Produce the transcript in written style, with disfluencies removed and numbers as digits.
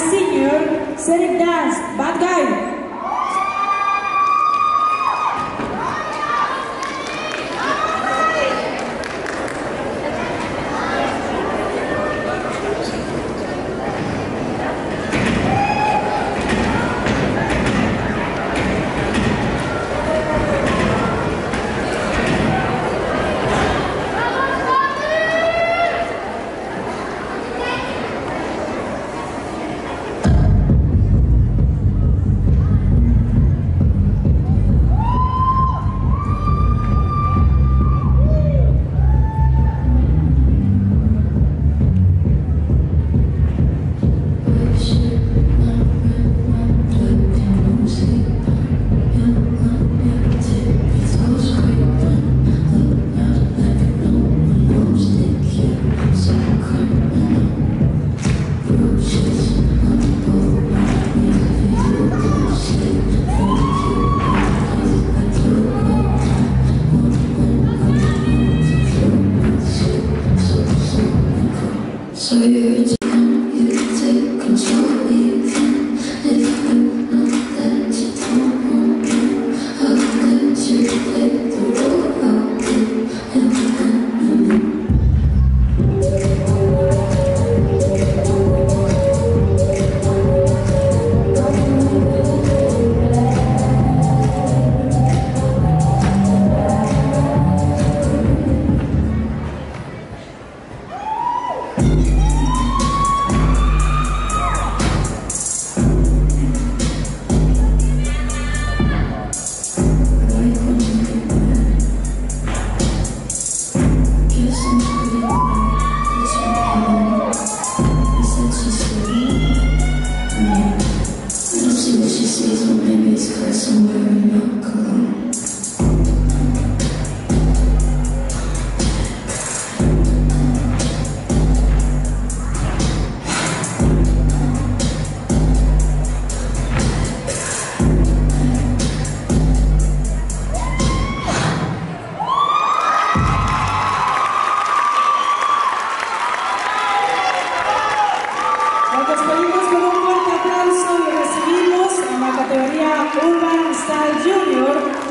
senior Cedric Dance, Bad Guy. So you take control, you can. If you know that you don't want me, I'll let you play the role I'll be. Gracias,